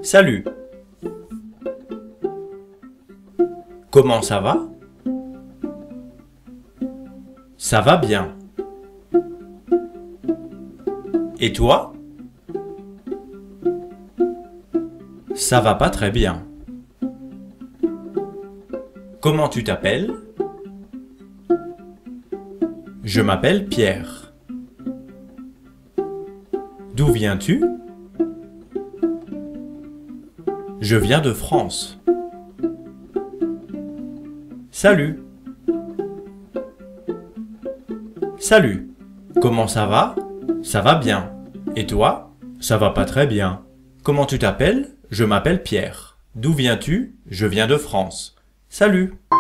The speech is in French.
Salut. Comment ça va? Ça va bien. Et toi? Ça va pas très bien. Comment tu t'appelles? Je m'appelle Pierre. D'où viens-tu? Je viens de France. Salut. Salut. Comment ça va? Ça va bien. Et toi? Ça va pas très bien. Comment tu t'appelles? Je m'appelle Pierre. D'où viens-tu? Je viens de France. Salut.